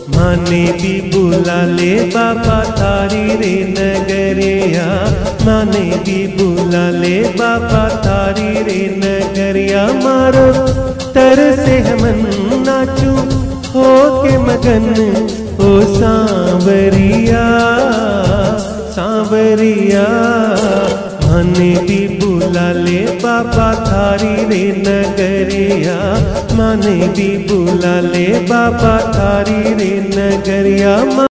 माने भी बुला ले बाबा थारी रे नगरिया, माने भी बुला ले बाबा थारी रे नगरिया। मारो तरसे हमन नाचू हो के मगन ओ सांवरिया सांवरिया। माने भी बुला ले बाबा थारी रे नगरिया, माने भी बुला ले बाबा थारी रे नगरिया।